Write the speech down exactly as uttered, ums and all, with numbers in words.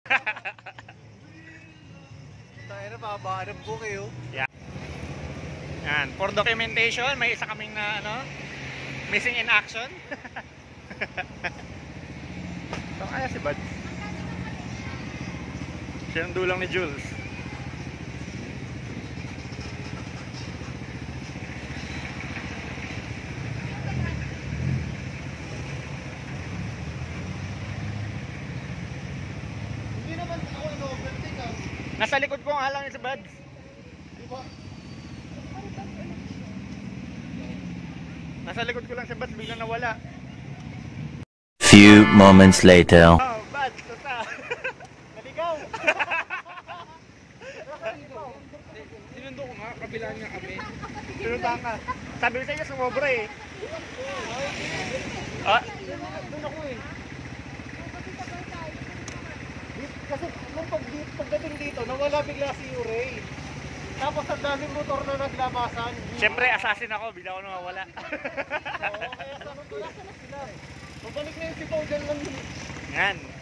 Tayo na, pabaan ng buke oh. Yeah. Yan, for documentation, may isa kaming na ano, missing in action. So kaya si Bud. Siya ang dulang ni Jules. Hindi naman ako in-overtake ah. Nasa likod ko nga lang si Bud. Di ba? Nasa likod ko lang si Bud, biglang nawala. Few moments later. Oh, Bud, tuta. Naligaw! Sinundo ko nga, kabila niya kami. Sinundan ka. Sabi ko sa inyo, sumobra eh. Ah, Doon ako eh. Kasi nung pag, pagdating dito, nawala bigla si Uray. Tapos ang daming motor na naglabasan. siyempre, assassin ako, bigla ako nawawala. Oo, kaya sa nung tulasa na sila. Pabalik na yung si Pau dyan lang. Yan.